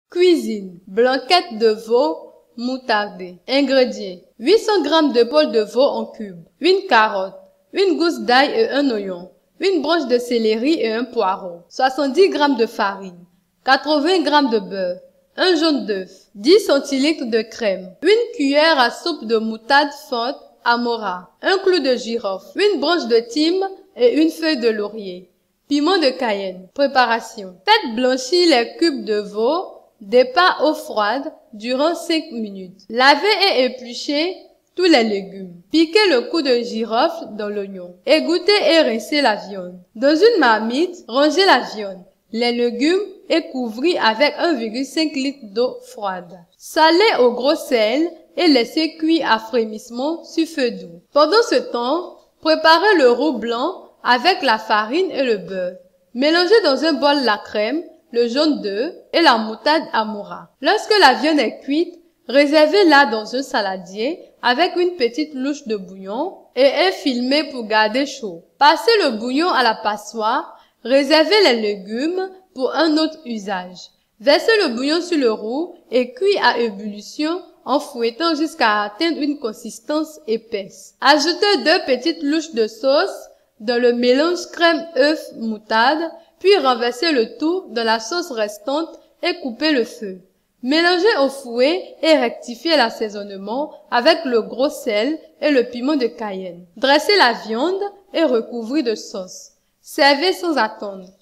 Cuisine. Blanquette de veau moutardée. Ingrédients. 800 g d'épaule de veau en cubes, une carotte, une gousse d'ail et un oignon, une branche de céleri et un poireau, 70 g de farine, 80 g de beurre, un jaune d'œuf, 10 cl de crème, une cuillère à soupe de moutarde forte Amora, un clou de girofle, une branche de thym et une feuille de laurier. Piment de Cayenne. Préparation. Faites blanchir les cubes de veau départ eau froide durant 5 minutes. Lavez et épluchez tous les légumes. Piquez le clou de girofle dans l'oignon. Égouttez et rincez la viande. Dans une marmite, rangez la viande, les légumes et couvrez avec 1,5 litre d'eau froide. Salez au gros sel et laissez cuire à frémissement sur feu doux. Pendant ce temps, préparez le roux blanc avec la farine et le beurre. Mélangez dans un bol la crème, le jaune d'œuf et la moutarde Amora. Lorsque la viande est cuite, réservez-la dans un saladier avec une petite louche de bouillon et infilmez pour garder chaud. Passez le bouillon à la passoire, réservez les légumes pour un autre usage. Versez le bouillon sur le roux et cuis à ébullition en fouettant jusqu'à atteindre une consistance épaisse. Ajoutez 2 petites louches de sauce dans le mélange crème œuf moutarde, puis renversez le tout dans la sauce restante et coupez le feu. Mélangez au fouet et rectifiez l'assaisonnement avec le gros sel et le piment de Cayenne. Dressez la viande et recouvrez de sauce. Servez sans attendre.